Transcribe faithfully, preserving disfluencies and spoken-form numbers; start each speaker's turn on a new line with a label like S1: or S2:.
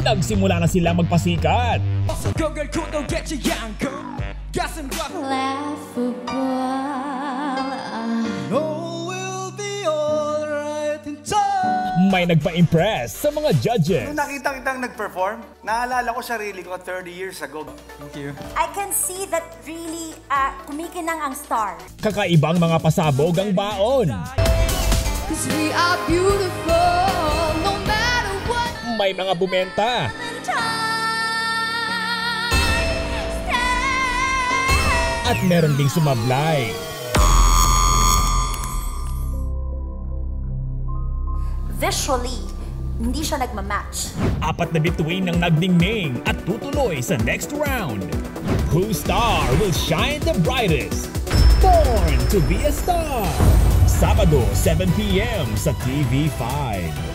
S1: nagsimula na sila magpasikat. May nagpa-impress sa mga judges.
S2: Nung nakita kitang nag-perform, naalala ko sarili ko thirty years ago. Thank you.
S3: I can see that really uh, kumikinang ang star.
S1: Kakaibang mga pasabog ang baon.
S4: We are beautiful, no matter what.
S1: May mga bumenta. At meron ding sumablay.
S3: Visually, hindi siya nagmamatch.
S1: Apat na bituin ng nagdingning at tutuloy sa next round. Whose star will shine the brightest? Born to be a Star! Sabado, seven p m sa T V five.